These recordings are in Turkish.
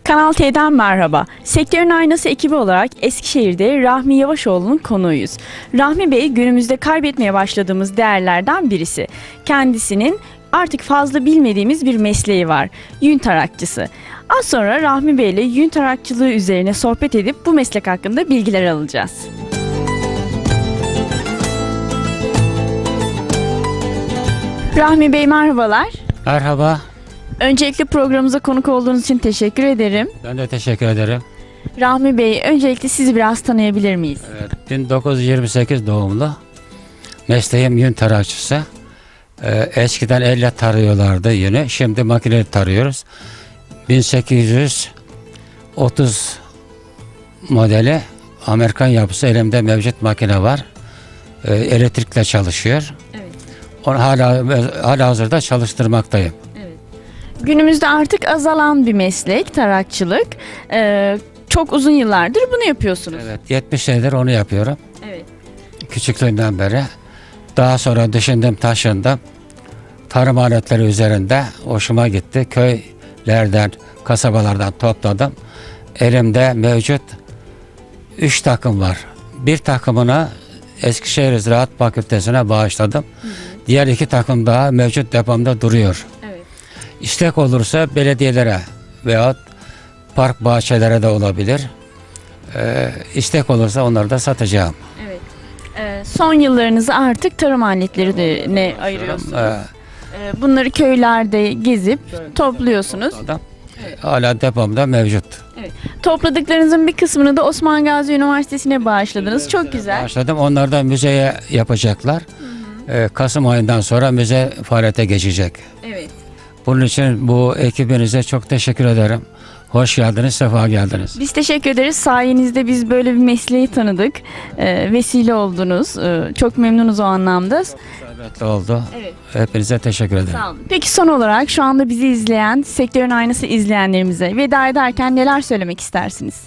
Kanal T'den merhaba. Sektörün Aynası ekibi olarak Eskişehir'de Rahmi Yavaşoğlu'nun konuğuyuz. Rahmi Bey günümüzde kaybetmeye başladığımız değerlerden birisi. Kendisinin artık fazla bilmediğimiz bir mesleği var. Yün tarakçısı. Az sonra Rahmi Bey ile yün tarakçılığı üzerine sohbet edip bu meslek hakkında bilgiler alacağız. Rahmi Bey merhabalar. Merhaba. Öncelikle programımıza konuk olduğunuz için teşekkür ederim. Ben de teşekkür ederim. Rahmi Bey, öncelikle sizi biraz tanıyabilir miyiz? Evet, 1928 doğumlu. Mesleğim yün tarakçısı. Eskiden elle tarıyorlardı yünü. Şimdi makineyle tarıyoruz. 1830 modeli Amerikan yapısı elimde mevcut makine var. Elektrikle çalışıyor. Evet. Onu hala hazırda çalıştırmaktayım. Günümüzde artık azalan bir meslek, tarakçılık. Çok uzun yıllardır bunu yapıyorsunuz. Evet, 70 senedir onu yapıyorum. Evet. Küçüklüğümden beri. Daha sonra düşündüm, taşındım. Tarım aletleri üzerinde hoşuma gitti. Köylerden, kasabalardan topladım. Elimde mevcut 3 takım var. Bir takımını Eskişehir Ziraat Fakültesi'ne bağışladım. Diğer 2 takım daha mevcut depomda duruyor. Evet. İstek olursa belediyelere veyahut park bahçelere de olabilir. İstek olursa onları da satacağım. Evet. Son yıllarınızı artık tarım aletlerine ayırıyorsunuz. Bunları köylerde gezip topluyorsunuz. Hala depomda mevcut. Evet. Topladıklarınızın bir kısmını da Osman Gazi Üniversitesi'ne bağışladınız. Çok güzel. Bağışladım. Onlar da müzeye yapacaklar. Kasım ayından sonra müze faaliyete geçecek. Evet. Bunun için bu ekibinize çok teşekkür ederim. Hoş geldiniz, sefa geldiniz. Biz teşekkür ederiz. Sayenizde biz böyle bir mesleği tanıdık. Vesile oldunuz. Çok memnunuz o anlamda. İsabetli oldu. Evet. Hepinize teşekkür ederim. Sağ olun. Peki son olarak şu anda bizi izleyen, Sektörün Aynası izleyenlerimize veda ederken neler söylemek istersiniz?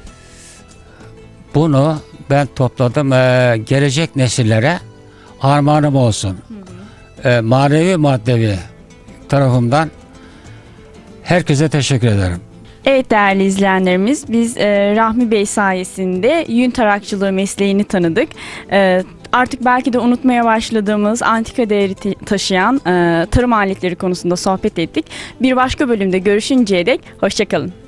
Bunu ben topladım. Gelecek nesillere armağanım olsun. Manevi maddevi tarafımdan herkese teşekkür ederim. Evet değerli izleyenlerimiz, biz Rahmi Bey sayesinde yün tarakçılığı mesleğini tanıdık. Artık belki de unutmaya başladığımız antika değeri taşıyan tarım aletleri konusunda sohbet ettik. Bir başka bölümde görüşünceye dek hoşça kalın.